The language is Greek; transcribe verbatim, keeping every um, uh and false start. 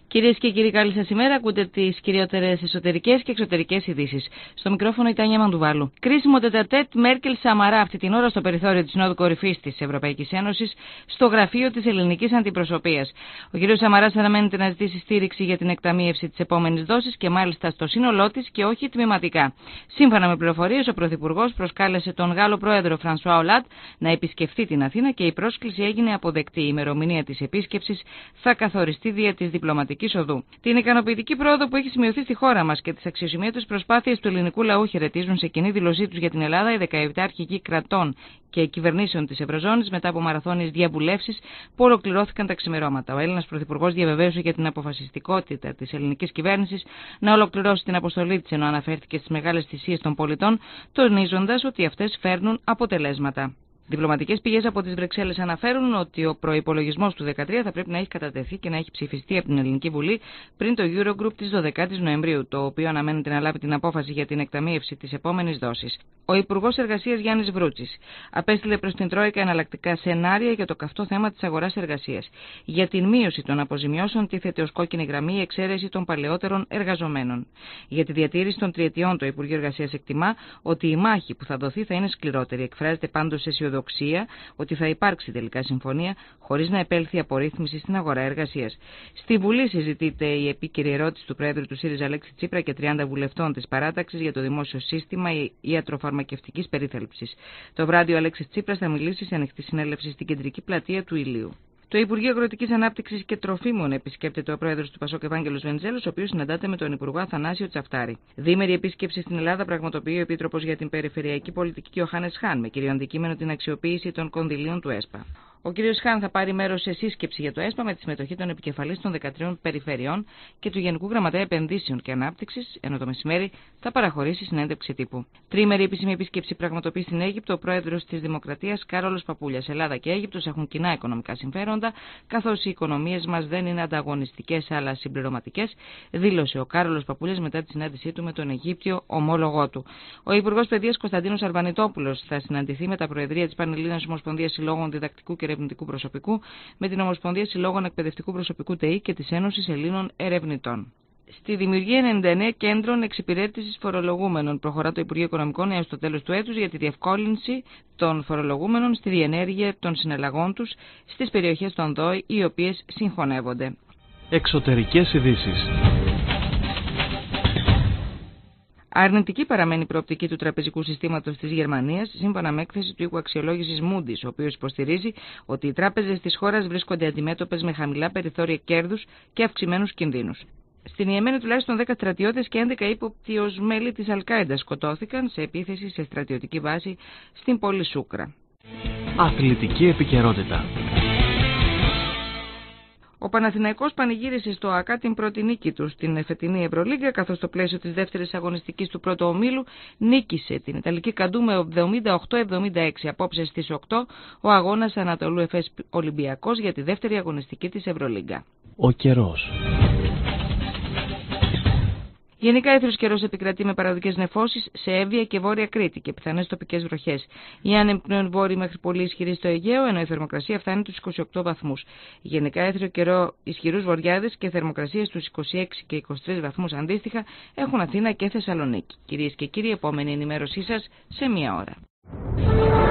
Κυρίες και κύριοι, καλή σας ημέρα. Ακούτε τις κυριότερες εσωτερικές και εξωτερικές ειδήσεις. Στο μικρόφωνο η Τάνια Μαντουβάλου. Κρίσιμο τετατέτ Μέρκελ-Σαμαρά αυτή την ώρα στο περιθώριο της Συνόδου Κορυφής της Ευρωπαϊκής Ένωσης, στο γραφείο της ελληνικής αντιπροσωπείας. Ο κ. Σαμαράς αναμένεται να ζητήσει στήριξη για την εκταμείευση της επόμενης δόσης και μάλιστα στο σύνολό της και όχι τμηματικά. Σύμφωνα με πληροφορίες, ο Πρωθυπουργός προσκάλεσε τον Γάλλο Πρόεδρο Φρανσουά Ολάντ να επισκεφθεί την Αθήνα και η πρόσκληση έγινε αποδεκτή. Η ημερομηνία της επίσκεψης θα καθοριστεί δια της διπλωματικής οδού. Την ικανοποιητική πρόοδο που έχει σημειωθεί στη χώρα μας και τις αξιοσημείωτες προσπάθειες του ελληνικού λαού χαιρετίζουν σε κοινή δήλωσή τους για την Ελλάδα οι δεκαεπτά αρχηγοί κρατών και κυβερνήσεων της Ευρωζώνης μετά από μαραθώνιες διαβουλεύσεις που ολοκληρώθηκαν τα ξημερώματα. Ο Έλληνας Πρωθυπουργός διαβεβαίωσε για την αποφασιστικότητα της ελληνικής κυβέρνησης να ολοκληρώσει την αποστολή της, ενώ αναφέρθηκε στις μεγάλες θυσίες των πολιτών, τονίζοντας ότι αυτές φέρνουν αποτελέσματα. Διπλωματικές πηγές από τις Βρυξέλλες αναφέρουν ότι ο προϋπολογισμός του δύο χιλιάδες δεκατρία θα πρέπει να έχει κατατεθεί και να έχει ψηφιστεί από την Ελληνική Βουλή πριν το Eurogroup της δωδεκάτης Νοεμβρίου, το οποίο αναμένεται να λάβει την απόφαση για την εκταμείευση της επόμενης δόσης. Ο Υπουργός Εργασίας Γιάννης Βρούτσης απέστειλε προς την Τρόικα εναλλακτικά σενάρια για το καυτό θέμα της αγοράς εργασίας. Για την μείωση των αποζημιώσεων τίθεται ως κόκκινη γραμμή η εξαίρεση των παλαιότερων εργαζομένων. Για τη διατήρηση των τριετιών, το Υπουργείο Εργασίας εκτιμά ότι η μάχη που θα δοθεί θα είναι σκληρότερη. Εκφράζεται πάντως αισιοδοξία ότι θα υπάρξει τελικά συμφωνία χωρίς να επέλθει απορρίθμιση στην αγορά εργασίας. Στη Βουλή συζητείται η επίκαιρη ερώτηση του Πρόεδρου του ΣΥΡΙΖΑ Αλέξη Τσίπρα και τριάντα βουλευτών της παράταξης για το δημόσιο σύστημα ιατροφαρμακευτικής περίθαλψης. Το βράδυ ο Αλέξης Τσίπρας θα μιλήσει σε ανοιχτή συνέλευση στην κεντρική πλατεία του Ηλίου. Το Υπουργείο Αγροτικής Ανάπτυξης και Τροφίμων επισκέπτεται ο πρόεδρος του Πασόκ Ευάγγελος Βενιζέλος, ο οποίος συναντάται με τον Υπουργό Αθανάσιο Τσαφτάρη. Διήμερη επίσκεψη στην Ελλάδα πραγματοποιεί ο Επίτροπος για την Περιφερειακή Πολιτική Ιωάννης Χάν, με κύριο αντικείμενο την αξιοποίηση των κονδυλίων του ΕΣΠΑ. Ο κ. Χάν θα πάρει μέρος σε σύσκεψη για το ΕΣΠΑ με τη συμμετοχή των επικεφαλής των δεκατρείων περιφερειών και του Γενικού Γραμματέα Επενδύσεων και Ανάπτυξης, ενώ το μεσημέρι θα παραχωρήσει συνέντευξη τύπου. Τρίμερη επίσημη επίσκεψη πραγματοποιεί στην Αίγυπτο ο πρόεδρος της Δημοκρατίας Κάρολος Παπούλιας. Ελλάδα και Αίγυπτος έχουν κοινά οικονομικά συμφέροντα, καθώς οι οικονομίες μας δεν είναι ανταγωνιστικές αλλά συμπληρωματικές, δήλωσε ο Κάρολος Παπούλιας μετά τη συνάντησή του με τον Αιγύπτιο ομόλογό του. Ο Υπουργός Παιδείας Κωνσταντίνος Αρβανιτόπουλος θα συναντηθεί με τα Προεδρία της Πανελλήνιας Ομοσπονδίας Συλλόγων Διδακτικού και Ερευνητικού Προσωπικού, με την Ομοσπονδία Συλλόγων Εκπαιδευτικού Προσωπικού ΤΕΗ και της Ένωσης Ελλήνων Ερευνητών. Στη δημιουργία ενενήντα εννέα κέντρων εξυπηρέτησης φορολογούμενων προχωρά το Υπουργείο Οικονομικών έως το τέλος του έτους για τη διευκόλυνση των φορολογούμενων στη διενέργεια των συναλλαγών τους στις περιοχές των ΔΟΗ, οι οποίες συγχωνεύονται. Εξωτερικές ειδήσεις. Αρνητική παραμένει η προοπτική του τραπεζικού συστήματος της Γερμανίας, σύμφωνα με έκθεση του οίκου αξιολόγησης Moody's, ο οποίος υποστηρίζει ότι οι τράπεζες της χώρας βρίσκονται αντιμέτωπες με χαμηλά περιθώρια κέρδους και αυξημένους κινδύνους. Στην Ιεμένη τουλάχιστον δέκα στρατιώτες και έντεκα ύποπτοι ως μέλη της Αλ-Κάιντα σκοτώθηκαν σε επίθεση σε στρατιωτική βάση στην πόλη Σούκρα. Αθλητική επικαιρότητα. Ο Παναθηναϊκός πανηγύρισε στο ΑΚΑ την πρώτη νίκη του στην εφετινή Ευρωλίγκα, καθώς στο πλαίσιο της δεύτερης αγωνιστικής του πρώτου ομίλου νίκησε την Ιταλική Καντού με εβδομήντα οκτώ εβδομήντα έξι. Απόψε στις οκτώ ο αγώνας Ανατολού Εφές Ολυμπιακός για τη δεύτερη αγωνιστική της Ευρωλίγκα. Ο καιρός. Γενικά έθριος καιρός επικρατεί με παραδικές νεφώσεις σε Εύβοια και Βόρεια Κρήτη και πιθανές τοπικές βροχές. Οι άνεμοι πνέουν βόρειοι μέχρι πολύ ισχυροί στο Αιγαίο, ενώ η θερμοκρασία φτάνει τους είκοσι οκτώ βαθμούς. Γενικά έθριο καιρό, ισχυρούς βοριάδες και θερμοκρασίες στους είκοσι έξι και είκοσι τρεις βαθμούς αντίστοιχα έχουν Αθήνα και Θεσσαλονίκη. Κυρίες και κύριοι, επόμενη ενημέρωσή σας σε μία ώρα.